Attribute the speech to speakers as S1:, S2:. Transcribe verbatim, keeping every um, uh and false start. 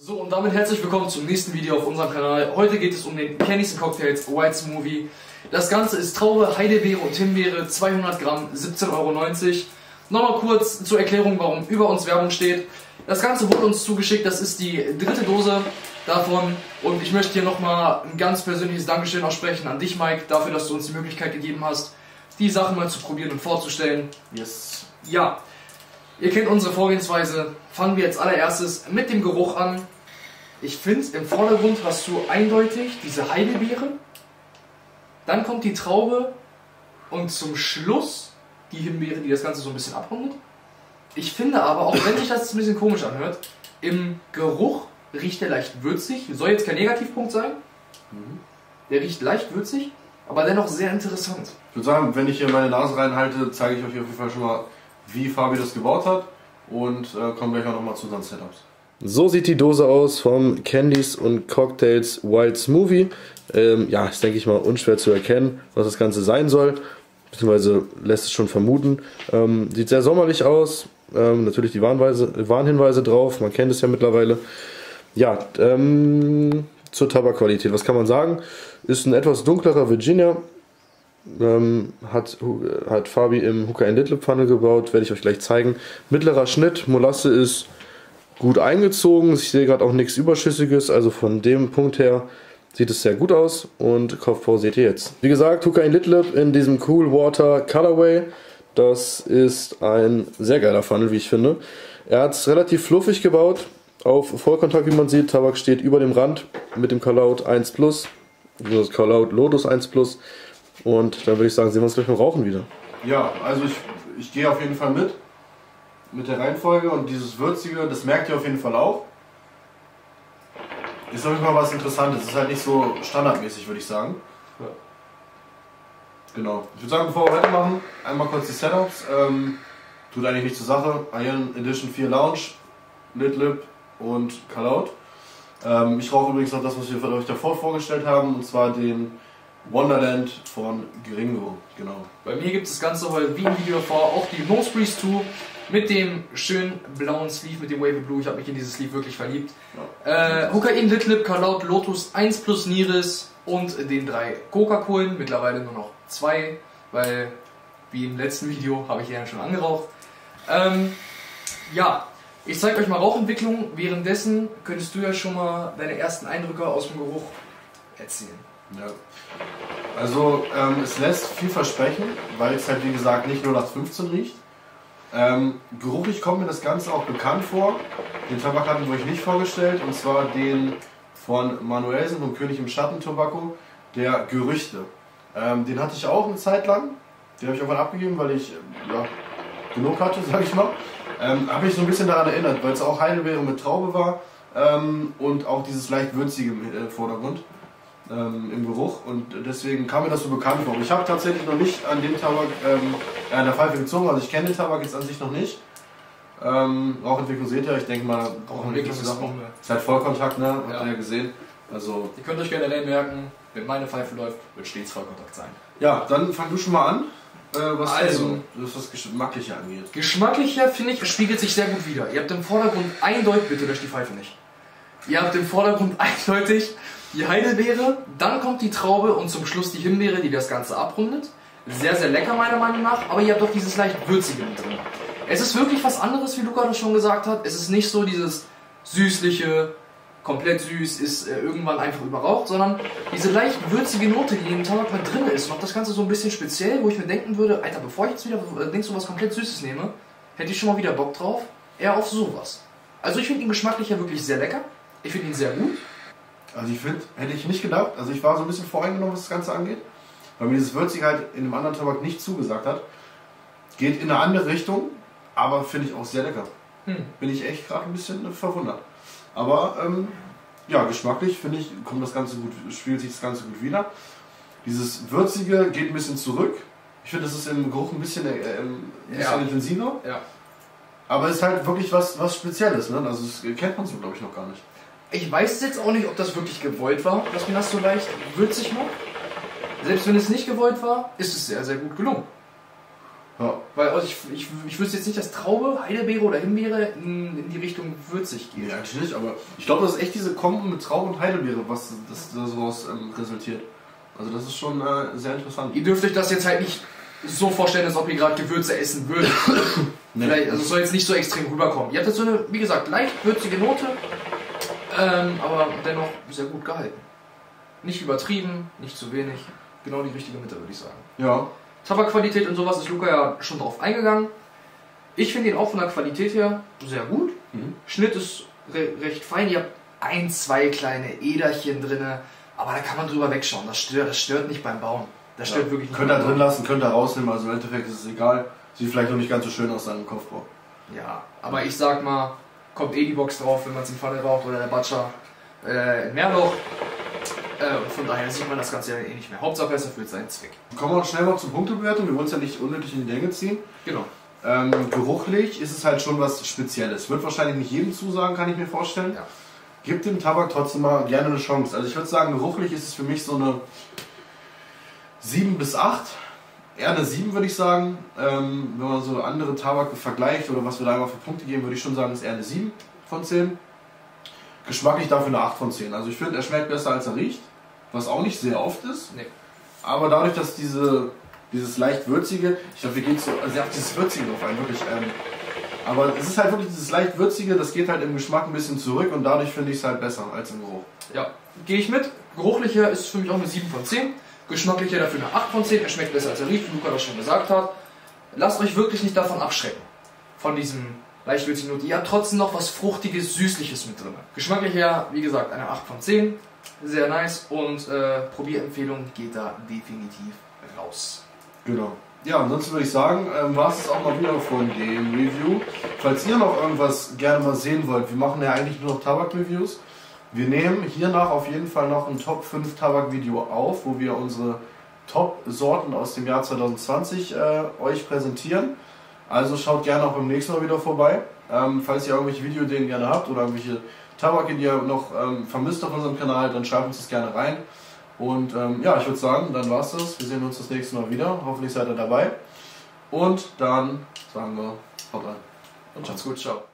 S1: So, und damit herzlich willkommen zum nächsten Video auf unserem Kanal. Heute geht es um den Candies and Cocktails White Smoothie. Das Ganze ist Traube, Heidelbeere und Himbeere, zweihundert Gramm, siebzehn Euro neunzig. Nochmal kurz zur Erklärung, warum über uns Werbung steht. Das Ganze wurde uns zugeschickt, das ist die dritte Dose davon. Und ich möchte hier nochmal ein ganz persönliches Dankeschön aussprechen an dich, Mike, dafür, dass du uns die Möglichkeit gegeben hast, die Sachen mal zu probieren und vorzustellen.
S2: Yes.
S1: Ja, ihr kennt unsere Vorgehensweise. Fangen wir jetzt allererstes mit dem Geruch an. Ich finde, im Vordergrund hast du eindeutig diese Heidelbeere, dann kommt die Traube und zum Schluss die Himbeere, die das Ganze so ein bisschen abrundet. Ich finde aber, auch wenn sich das ein bisschen komisch anhört, im Geruch riecht der leicht würzig. Soll jetzt kein Negativpunkt sein. Der riecht leicht würzig, aber dennoch sehr interessant.
S2: Ich würde sagen, wenn ich hier meine Nase reinhalte, zeige ich euch auf jeden Fall schon mal, wie Fabi das gebaut hat und äh, kommen gleich auch nochmal zu unseren Setups.
S3: So sieht die Dose aus vom Candies und Cocktails White Smoothie. Ähm, ja, ist denke ich mal unschwer zu erkennen, was das Ganze sein soll. Beziehungsweise lässt es schon vermuten. Ähm, sieht sehr sommerlich aus. Ähm, natürlich die Warnweise, Warnhinweise drauf, man kennt es ja mittlerweile. Ja, ähm, zur Tabakqualität, was kann man sagen? Ist ein etwas dunklerer Virginia. Ähm, hat, hat Fabi im Hooker and Little Pfanne gebaut, werde ich euch gleich zeigen. Mittlerer Schnitt, Molasse ist gut eingezogen, ich sehe gerade auch nichts Überschüssiges, also von dem Punkt her sieht es sehr gut aus und Kopfbau seht ihr jetzt. Wie gesagt, Hooker and Little in diesem Cool Water Colorway, das ist ein sehr geiler Funnel, wie ich finde. Er hat es relativ fluffig gebaut, auf Vollkontakt, wie man sieht. Tabak steht über dem Rand mit dem Callout eins plus, das Callout Lotus eins plus. Und dann würde ich sagen, sehen wir uns gleich beim Rauchen wieder.
S2: Ja, also ich, ich gehe auf jeden Fall mit, mit der Reihenfolge und dieses Würzige, das merkt ihr auf jeden Fall auch. Ist auf jeden Fall was Interessantes, ist halt nicht so standardmäßig, würde ich sagen. Ja. Genau. Ich würde sagen, bevor wir weitermachen, einmal kurz die Setups. Ähm, tut eigentlich nicht zur Sache. Iron Edition vier Lounge, Lit Lip und Callout. Ähm, ich rauche übrigens noch das, was wir euch davor vorgestellt haben, und zwar den Wonderland von Gringo, genau.
S1: Bei mir gibt es das Ganze heute wie im Video davor auch die Nose Breeze zwei mit dem schönen blauen Sleeve, mit dem Wavy Blue. Ich habe mich in dieses Sleeve wirklich verliebt. Ja. Äh, Hooker and Little Lip, Callout, Lotus eins plus Niris und den drei Coca-Colen. Mittlerweile nur noch zwei, weil wie im letzten Video habe ich ja schon angeraucht. Ähm, ja, ich zeige euch mal Rauchentwicklung. Währenddessen könntest du ja schon mal deine ersten Eindrücke aus dem Geruch erzählen.
S2: Ja. Also ähm, es lässt viel versprechen, weil es halt wie gesagt nicht null acht fünfzehn riecht. Ähm, geruchlich kommt mir das Ganze auch bekannt vor. Den Tabak hatten wir euch nicht vorgestellt, und zwar den von Manuelsen, vom König im Schatten Tobacco, der Gerüchte. Ähm, den hatte ich auch eine Zeit lang, den habe ich irgendwann abgegeben, weil ich ja, genug hatte, sag ich mal. Ähm, habe ich so ein bisschen daran erinnert, weil es auch Heidelbeere mit Traube war ähm, und auch dieses leicht würzige im äh, Vordergrund. Im Geruch, und deswegen kam mir das so bekannt vor. Ich habe tatsächlich noch nicht an dem Tabak, ähm, an der Pfeife gezogen, also ich kenne den Tabak jetzt an sich noch nicht. Ähm, Rauchentwicklung seht ihr, ich denke mal, Rauchentwicklung ist, ist halt Vollkontakt, ne? Habt ihr ja gesehen. Also,
S1: ihr könnt euch generell merken, wenn meine Pfeife läuft, wird stets Vollkontakt sein.
S2: Ja, dann fang du schon mal an, äh, was
S1: also,
S2: das, was Geschmacklicher angeht.
S1: Geschmacklicher, finde ich, spiegelt sich sehr gut wider. Ihr habt im Vordergrund eindeutig, bitte löscht die Pfeife nicht. Ihr habt im Vordergrund eindeutig die Heidelbeere, dann kommt die Traube und zum Schluss die Himbeere, die das Ganze abrundet. Sehr, sehr lecker meiner Meinung nach, aber ihr habt doch dieses leicht Würzige mit drin. Es ist wirklich was anderes, wie Luca das schon gesagt hat. Es ist nicht so dieses süßliche, komplett süß, ist äh, irgendwann einfach überraucht, sondern diese leicht würzige Note, die in dem Tabak mit drin ist, macht das Ganze so ein bisschen speziell, wo ich mir denken würde, Alter, bevor ich jetzt wieder äh, denkst du was komplett Süßes nehme, hätte ich schon mal wieder Bock drauf, eher auf sowas. Also ich finde ihn geschmacklich ja wirklich sehr lecker, ich finde ihn sehr gut.
S2: Also ich finde, hätte ich nicht gedacht, also ich war so ein bisschen voreingenommen, was das Ganze angeht, weil mir dieses Würzige halt in einem anderen Tabak nicht zugesagt hat. Geht in eine andere Richtung, aber finde ich auch sehr lecker. Hm. Bin ich echt gerade ein bisschen verwundert. Aber ähm, ja, geschmacklich finde ich, kommt das Ganze gut, spielt sich das Ganze gut wieder. Dieses Würzige geht ein bisschen zurück. Ich finde, das ist im Geruch ein bisschen, äh, ein bisschen ja. intensiver. Ja. Aber es ist halt wirklich was, was Spezielles, ne? Also das kennt man so, glaube ich, noch gar nicht.
S1: Ich weiß jetzt auch nicht, ob das wirklich gewollt war, dass man das so leicht würzig macht. Selbst wenn es nicht gewollt war, ist es sehr, sehr gut gelungen.
S2: Ja.
S1: Weil also ich, ich, ich wüsste jetzt nicht, dass Traube, Heidelbeere oder Himbeere in, in die Richtung würzig geht.
S2: Ja, natürlich, aber ich glaube, das ist echt diese Kombo mit Traube und Heidelbeere, was das, das daraus ähm, resultiert. Also das ist schon äh, sehr interessant.
S1: Ihr dürft euch das jetzt halt nicht so vorstellen, als ob ihr gerade Gewürze essen würdet.
S2: Nee.
S1: Vielleicht, also es soll jetzt nicht so extrem rüberkommen. Ihr habt jetzt so eine, wie gesagt, leicht würzige Note, ähm, aber dennoch sehr gut gehalten. Nicht übertrieben, nicht zu wenig. Genau die richtige Mitte, würde ich sagen.
S2: Ja.
S1: Tabakqualität und sowas ist Luca ja schon drauf eingegangen. Ich finde ihn auch von der Qualität her sehr gut.
S2: Mhm.
S1: Schnitt ist re recht fein. Ihr habt ein, zwei kleine Äderchen drin, aber da kann man drüber wegschauen. Das stört, das stört nicht beim Bauen. Das stört
S2: Ja.
S1: wirklich nicht.
S2: Könnt ihr drin lassen, könnt ihr rausnehmen, also im Endeffekt ist es egal. Sieht vielleicht noch nicht ganz so schön aus seinem Kopfbau.
S1: Ja, aber ich sag mal, kommt eh die Box drauf, wenn man es in Pfanne raucht oder der Batscher äh, in Meerloch. Äh, und von daher sieht man das Ganze ja eh nicht mehr. Hauptsache es erfüllt seinen Zweck.
S2: Kommen wir schnell noch zur Punktebewertung. Wir wollen es ja nicht unnötig in die Länge ziehen.
S1: Genau.
S2: Ähm, geruchlich ist es halt schon was Spezielles. Wird wahrscheinlich nicht jedem zusagen, kann ich mir vorstellen.
S1: Ja.
S2: Gibt dem Tabak trotzdem mal gerne eine Chance. Also ich würde sagen, geruchlich ist es für mich so eine sieben bis acht. Eher eine sieben würde ich sagen. Ähm, wenn man so andere Tabak vergleicht oder was wir da immer für Punkte geben, würde ich schon sagen, ist eher eine sieben von zehn. Geschmacklich dafür eine acht von zehn. Also ich finde, er schmeckt besser als er riecht. Was auch nicht sehr oft ist.
S1: Nee.
S2: Aber dadurch, dass diese, dieses leicht würzige, ich glaube, wir gehen so, also ja, dieses würzige drauf ein, wirklich. Ähm, aber es ist halt wirklich dieses leicht würzige, das geht halt im Geschmack ein bisschen zurück und dadurch finde ich es halt besser als im Geruch.
S1: Ja, gehe ich mit. Geruchlicher ist für mich auch eine sieben von zehn. Geschmacklicher dafür eine acht von zehn. Er schmeckt besser als er riecht, wie Luca das schon gesagt hat. Lasst euch wirklich nicht davon abschrecken. Von diesem leicht würzigen Note. Ihr habt trotzdem noch was Fruchtiges, Süßliches mit drin. Geschmacklicher, wie gesagt, eine acht von zehn. Sehr nice und äh, Probierempfehlung geht da definitiv raus.
S2: Genau. Ja, ansonsten würde ich sagen, ähm, war es auch mal wieder von dem Review. Falls ihr noch irgendwas gerne mal sehen wollt, wir machen ja eigentlich nur noch Tabak-Reviews. Wir nehmen hiernach auf jeden Fall noch ein Top fünf Tabak-Video auf, wo wir unsere Top-Sorten aus dem Jahr zwanzig zwanzig äh, euch präsentieren. Also schaut gerne auch beim nächsten Mal wieder vorbei. Ähm, falls ihr irgendwelche Videoideen gerne habt oder irgendwelche Tabake, die ihr noch ähm, vermisst auf unserem Kanal, dann schreibt uns das gerne rein. Und ähm, ja, ich würde sagen, dann war's das. Wir sehen uns das nächste Mal wieder. Hoffentlich seid ihr dabei. Und dann sagen wir, haut rein.
S1: Und macht's gut, ciao.